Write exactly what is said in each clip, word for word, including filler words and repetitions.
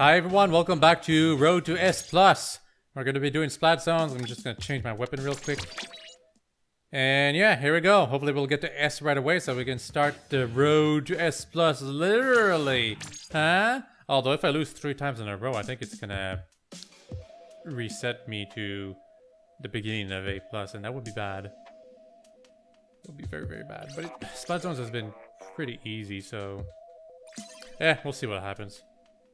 Hi everyone, welcome back to Road to S plus. We're going to be doing splat zones. I'm just going to change my weapon real quick. And yeah, here we go. Hopefully we'll get to S right away so we can start the Road to S plus literally. Huh? Although if I lose three times in a row, I think it's going to reset me to the beginning of A plus, and that would be bad. It would be very, very bad. But it, splat zones has been pretty easy, so... yeah, we'll see what happens.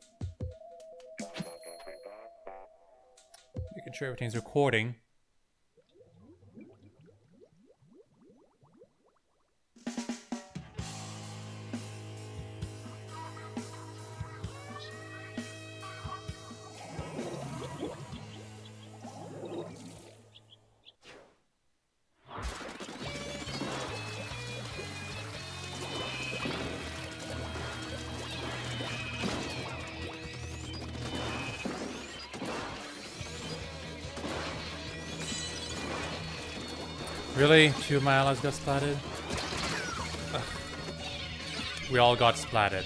Making sure everything's recording. Really? Two of my allies got splatted? Ugh. We all got splatted.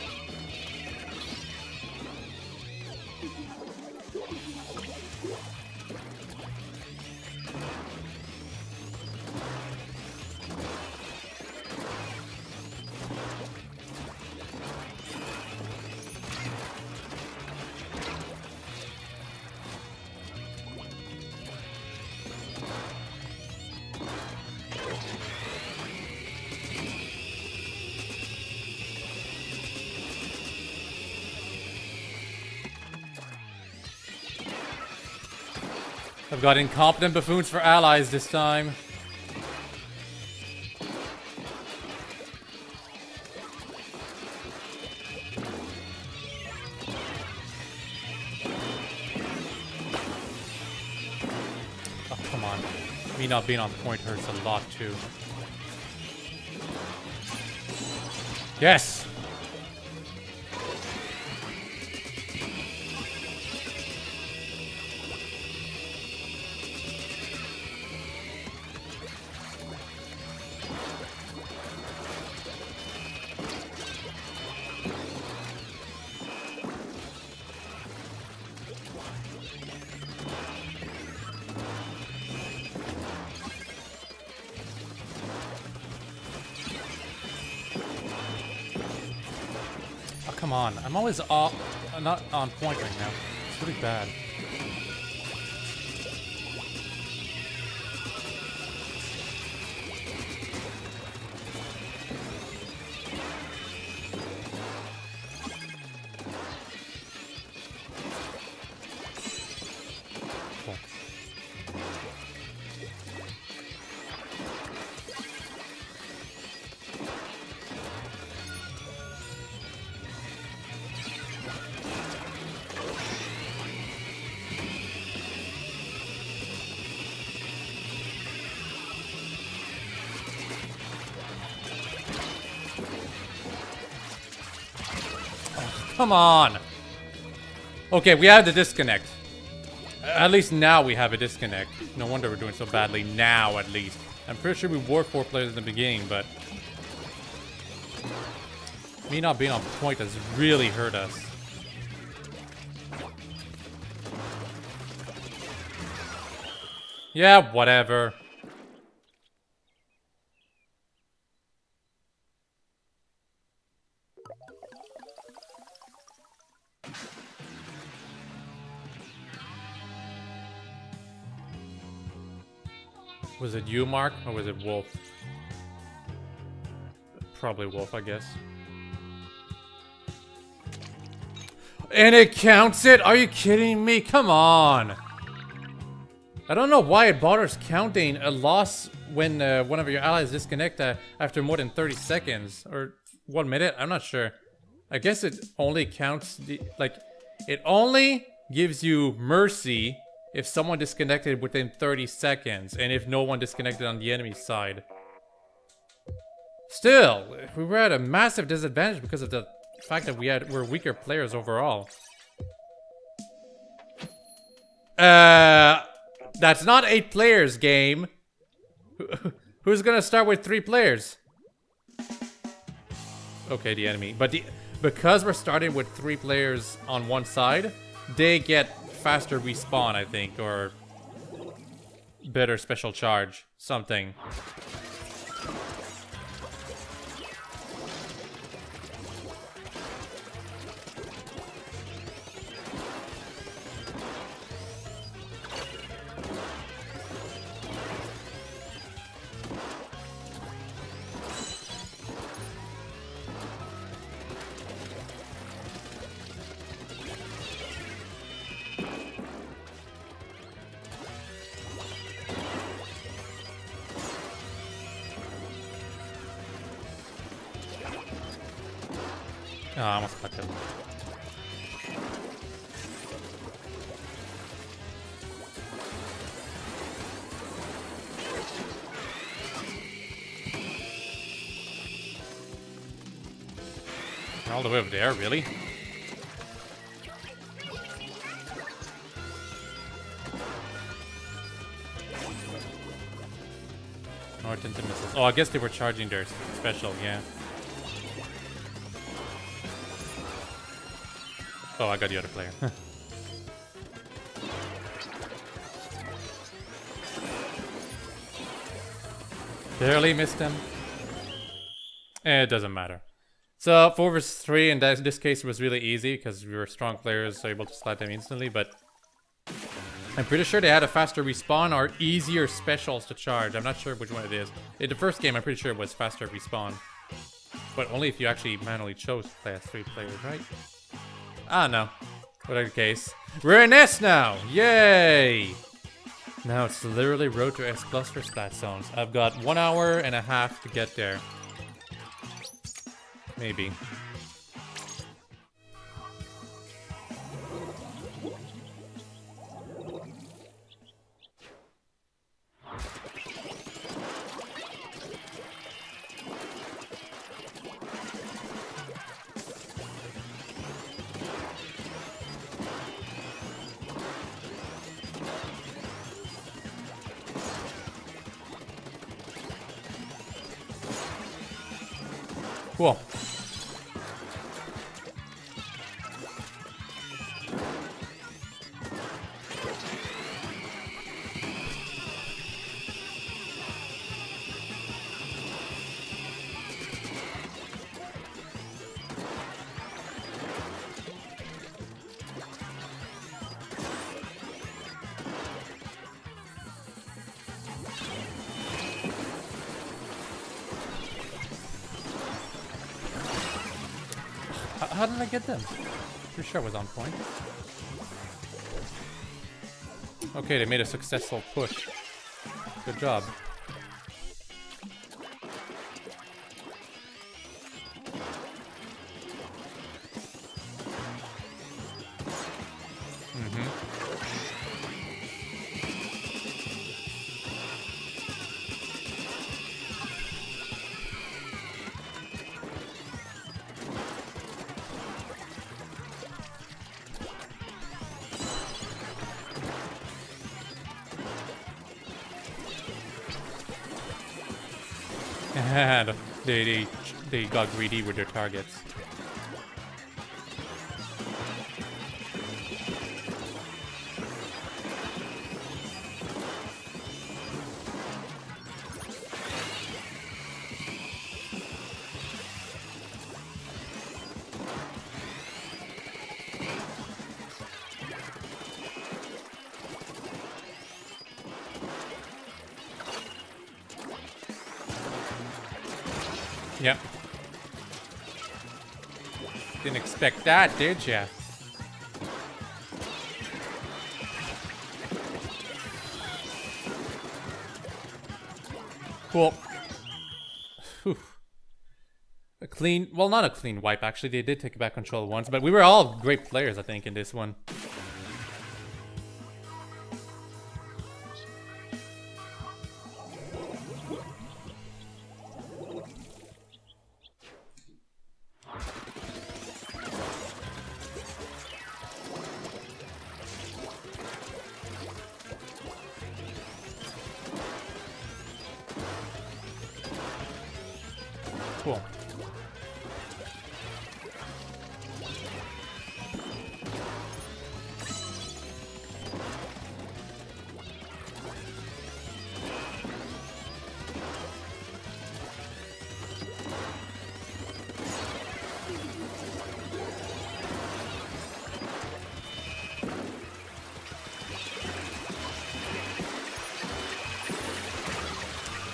I've got incompetent buffoons for allies this time. Oh, come on. Me not being on point hurts a lot too. Yes! Come on, I'm always off, not on point right now. It's really bad. Cool. Come on! Okay, we have the disconnect. At least now we have a disconnect. No wonder we're doing so badly now, at least. I'm pretty sure we were four players in the beginning, but... me not being on point has really hurt us. Yeah, whatever. Was it you, Mark, or was it Wolf? Probably Wolf, I guess. And it counts it? Are you kidding me? Come on! I don't know why it bothers counting a loss when uh, one of your allies disconnect uh, after more than thirty seconds. Or one minute, I'm not sure. I guess it only counts, the, like, it only gives you mercy if someone disconnected within thirty seconds, and if no one disconnected on the enemy side. Still, we were at a massive disadvantage because of the fact that we had we're weaker players overall. Uh, that's not eight players, game. Who's gonna start with three players? Okay, the enemy, but the because we're starting with three players on one side, they get faster respawn, I think, or better special charge, something. Oh, I almost got him. All the way over there, really? North into missiles. Oh, I guess they were charging their special, yeah. Oh, I got the other player. Barely missed him. Eh, it doesn't matter. So, four versus three, in this, this case, was really easy because we were strong players, so able to slide them instantly, but I'm pretty sure they had a faster respawn or easier specials to charge. I'm not sure which one it is. In the first game, I'm pretty sure it was faster respawn. But only if you actually manually chose to play as three players, right? Ah, no. Whatever case. We're in S now! Yay! Now it's literally Road to S Plus for Splat Zones. I've got one hour and a half to get there. Maybe. Cool. How did I get them? Pretty sure it was on point. Okay, they made a successful push. Good job. And they, they, they got greedy with their targets. Yep. Didn't expect that, did ya? Cool. Whew. A clean, well, not a clean wipe, actually. They did take back control once, but we were all great players, I think, in this one. Cool.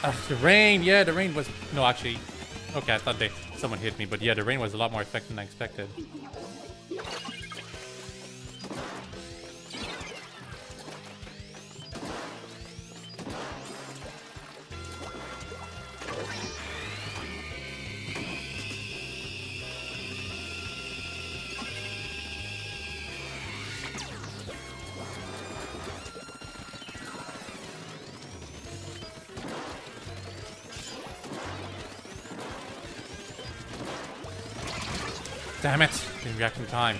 Ugh, the rain, yeah, the rain was... No, actually... Okay, I thought they someone hit me, but yeah, the rain was a lot more effective than I expected. Damn it! Didn't react in time.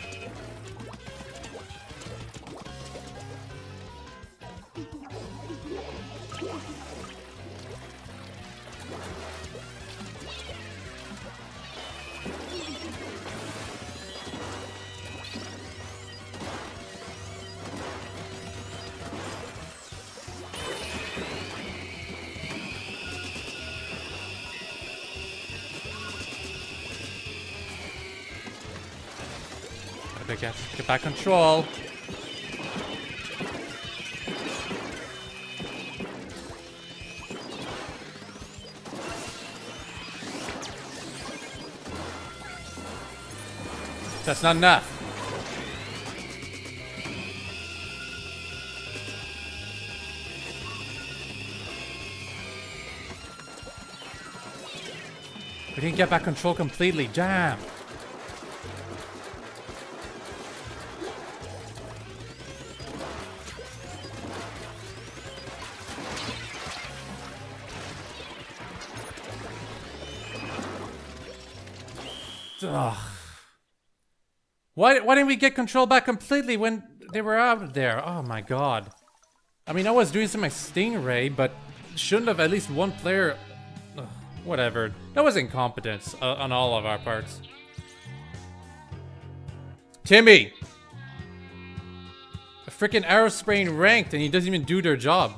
Get, get back control. That's not enough. We didn't get back control completely. Damn. Ugh. Why, why didn't we get control back completely when they were out there? Oh my god. I mean, I was doing some my Stingray, but shouldn't have at least one player... Ugh, whatever. That was incompetence uh, on all of our parts. Timmy! A freaking arrow spraying ranked and he doesn't even do their job.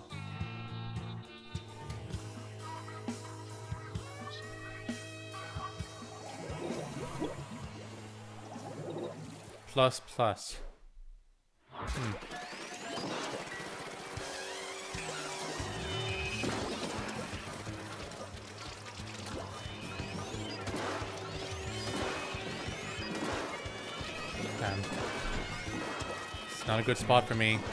Plus, plus. Hmm. Damn. It's not a good spot for me.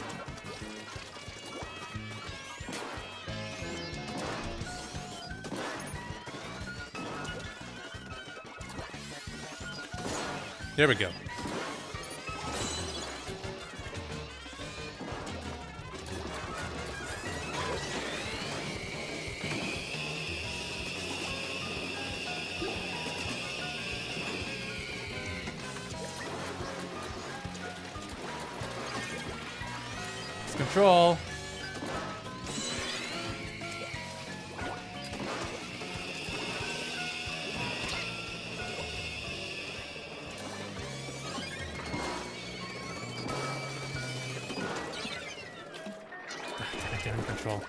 There we go. Control. Damn it, control.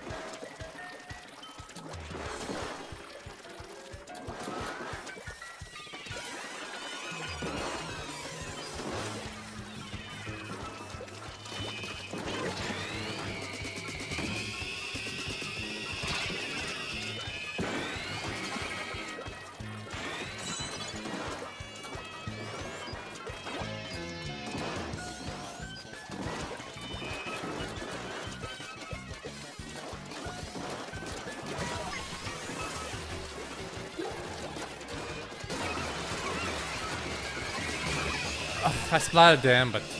I splattered them, but...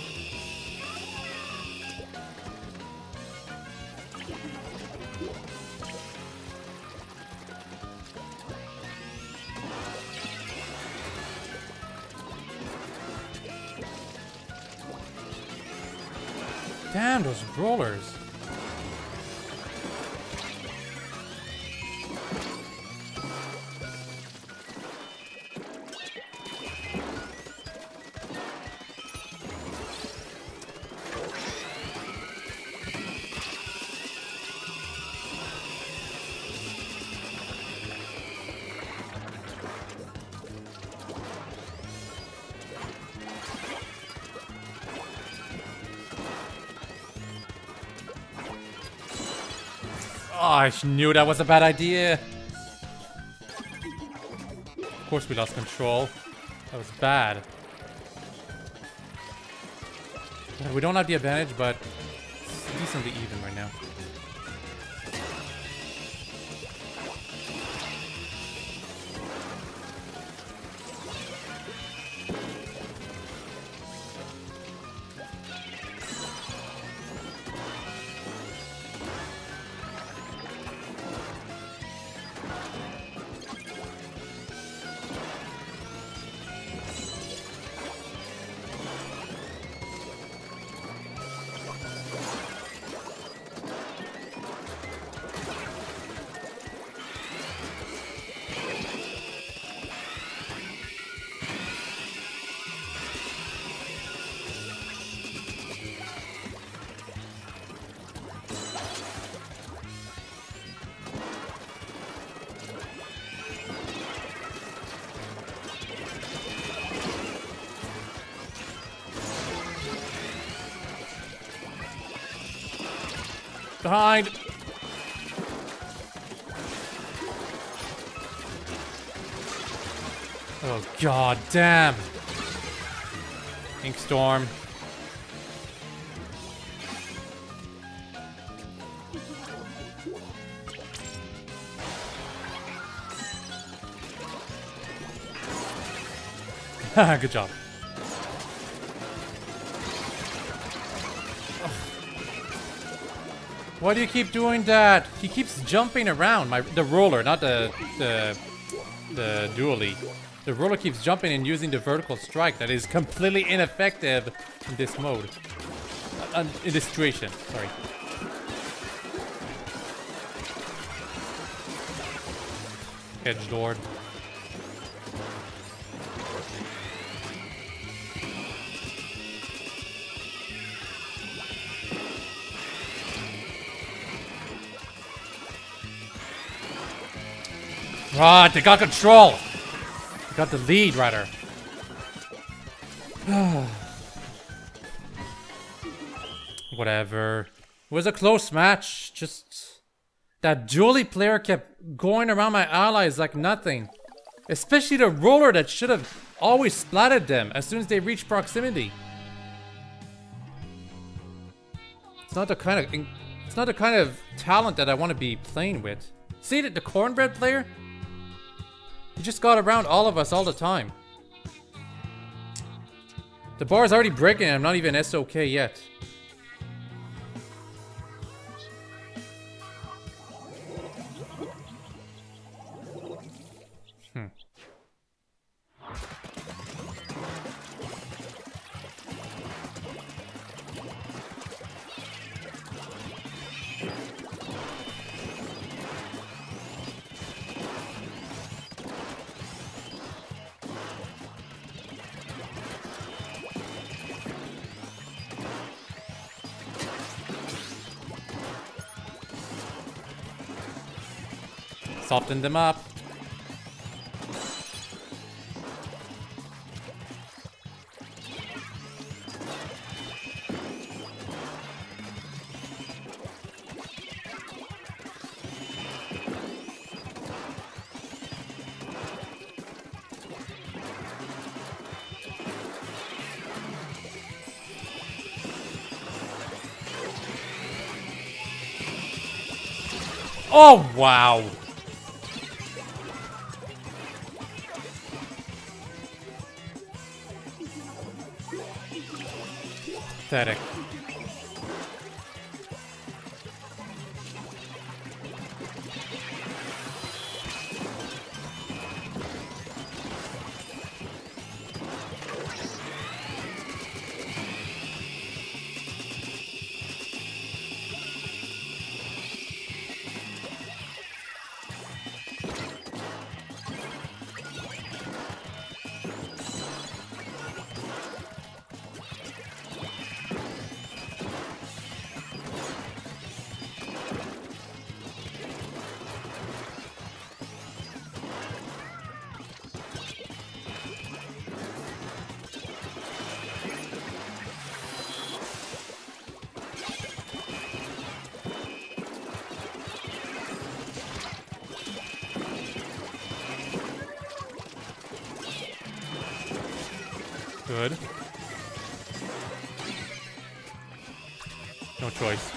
Damn, those rollers. Oh, I knew that was a bad idea. Of course we lost control. That was bad. We don't have the advantage, but it's decently even right now. Behind! Oh god damn! Ink Storm. Good job. Why do you keep doing that? He keeps jumping around. My the roller, not the the the dually. The roller keeps jumping and using the vertical strike that is completely ineffective in this mode. Uh, in this situation, sorry. Edgelord. Ah, they got control! They got the lead, rather. Whatever. It was a close match. Just... that dually player kept going around my allies like nothing. Especially the roller that should have always splatted them as soon as they reached proximity. It's not the kind of... It's not the kind of talent that I want to be playing with. See the, the cornbread player? He just got around all of us all the time. The bar is already breaking and I'm not even S O K yet. Hmm. Soften them up. Oh, wow. Pathetic. Good. No choice.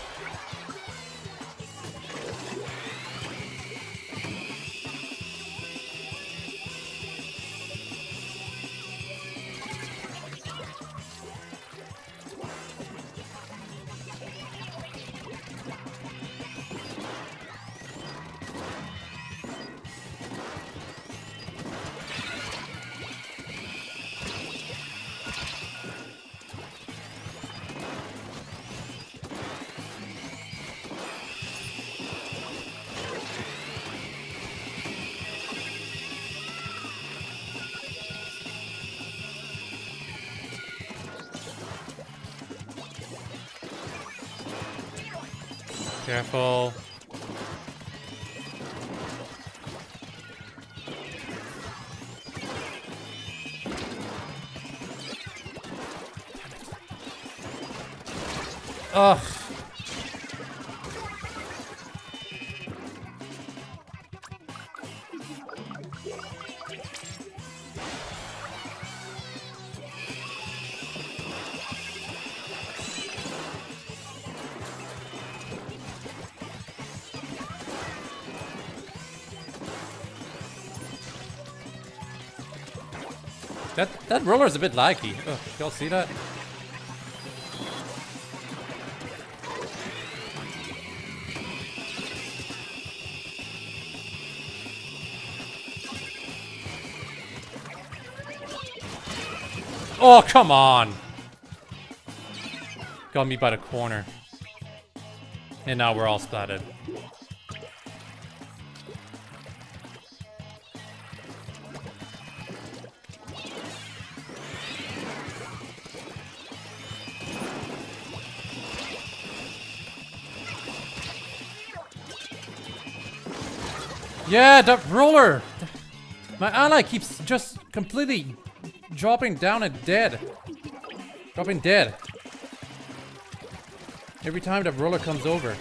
Careful. Ugh. That that roller is a bit laggy. Ugh, y'all see that? Oh, come on! Got me by the corner. And now we're all splatted. Yeah, that roller! My ally keeps just completely dropping down and dead. Dropping dead. Every time that roller comes over.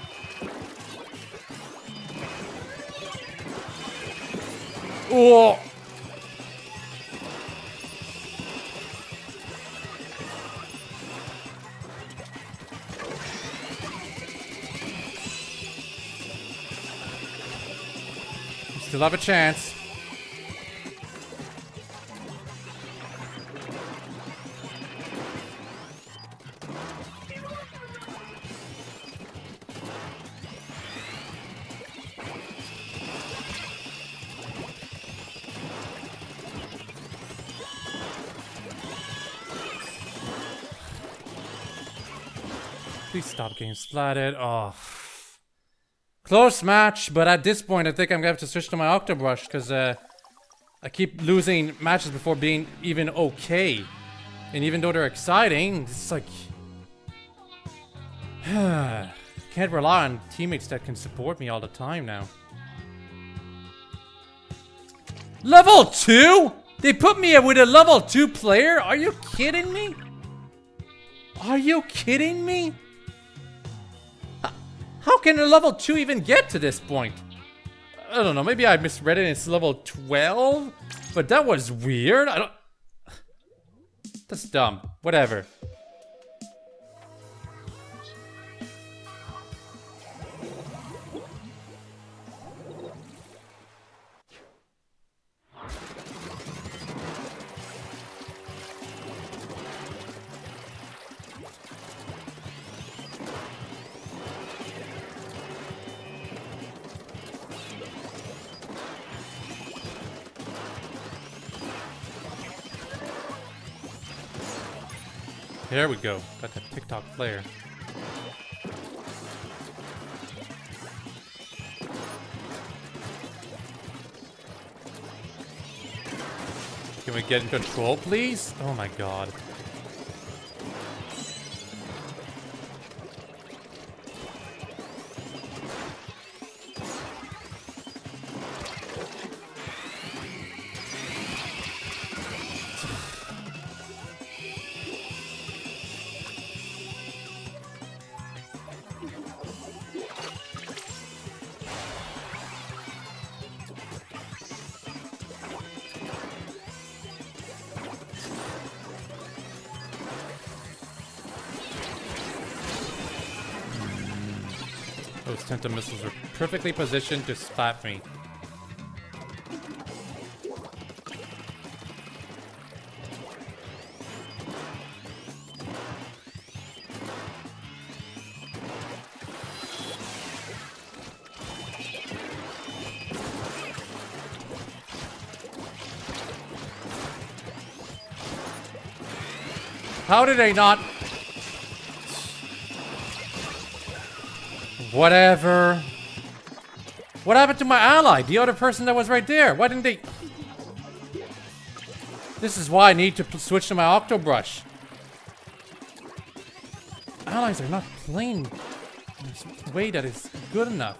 Oh! Still have a chance. Please stop getting splatted. Oh. Close match, but at this point I think I'm gonna have to switch to my Octobrush because uh, I keep losing matches before being even okay. And even though they're exciting, it's like... can't rely on teammates that can support me all the time now. Level two? They put me with a level two player? Are you kidding me? Are you kidding me? How can a level two even get to this point? I don't know, maybe I misread it and it's level twelve? But that was weird, I don't... That's dumb, whatever. There we go. Got that TikTok flare. Can we get in control, please? Oh my god. Those Tenta missiles are perfectly positioned to splat me. How did they not? Whatever. What happened to my ally? The other person that was right there. Why didn't they? This is why I need to switch to my Octobrush. Allies are not playing in a way that is good enough.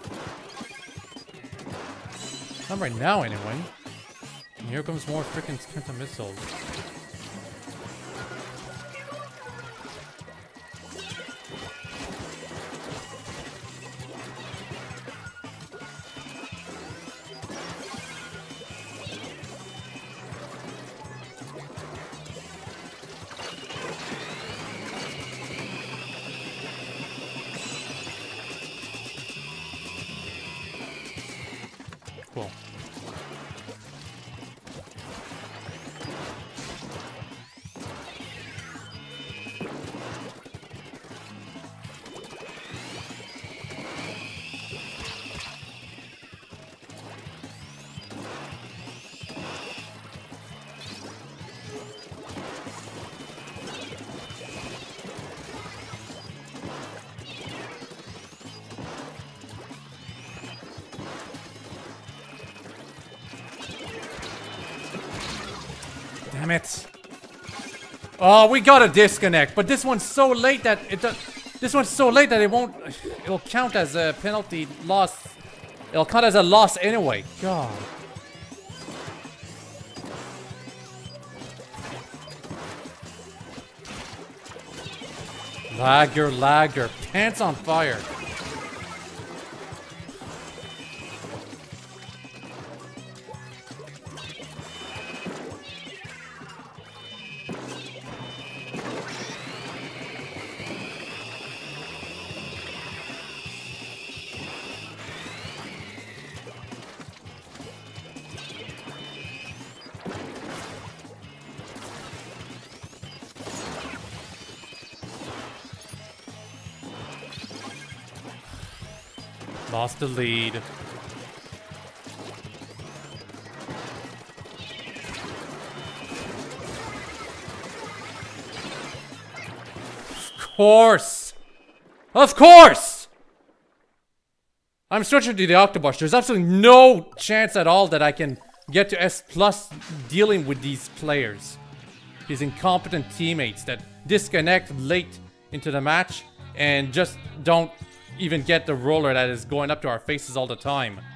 Not right now, anyway. And here comes more freaking Tenta missiles. Cool. Damn it. Oh, we got a disconnect, but this one's so late that it does. This one's so late that it won't. It'll count as a penalty loss. It'll count as a loss anyway. God. Lagger, lagger, pants on fire. Lost the lead. Of course! Of course! I'm switching to the Octobrush. There's absolutely no chance at all that I can get to S plus dealing with these players. These incompetent teammates that disconnect late into the match and just don't even get the roller that is going up to our faces all the time.